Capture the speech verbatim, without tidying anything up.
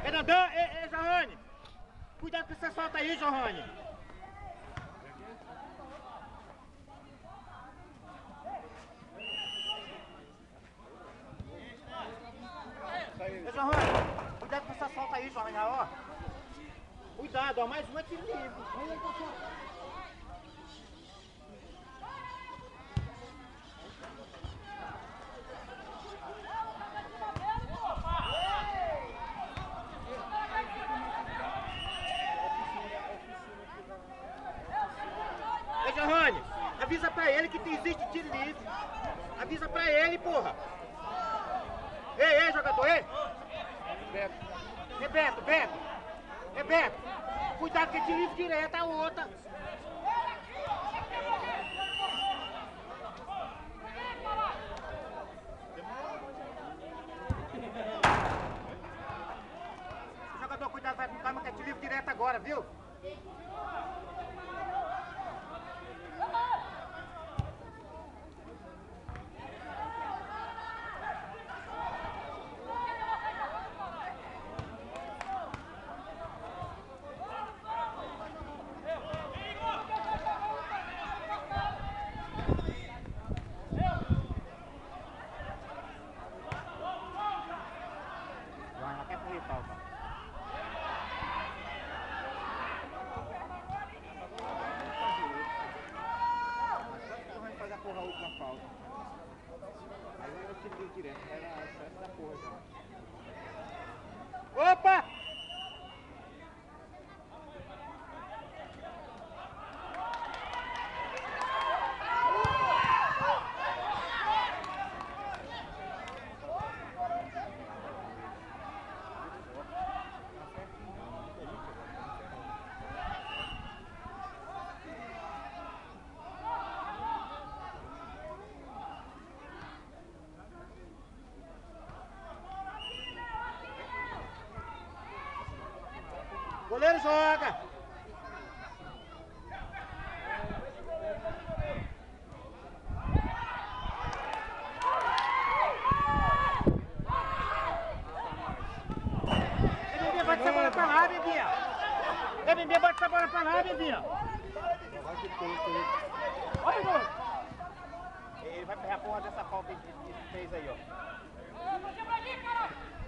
Fernandão, ei, ei, Johanne! Cuidado com essa solta aí, Johanne! Ei, Johanne! Cuidado com essa solta aí, Johanne, ó! Cuidado, ó, mais uma tiro livre! Ei, Johanne, avisa pra ele que existe tiro livre. Avisa pra ele, porra. Ei, ei, jogador, ei. Beto. É Beto, Beto. É Beto. Cuidado que é tiro livre direto, a outra. Jogador, cuidado, vai com calma que é tiro livre direto agora, viu? Porra, a última falta. Aí eu tirei direto, era essa porra já. Opa! Goleiro joga! Ei, bebê, bate essa bola pra lá, bebê! Ei, bebê, bate essa bola pra lá, bebê! Olha o gol! Ele vai pegar a porra dessa falta que ele fez aí, ó.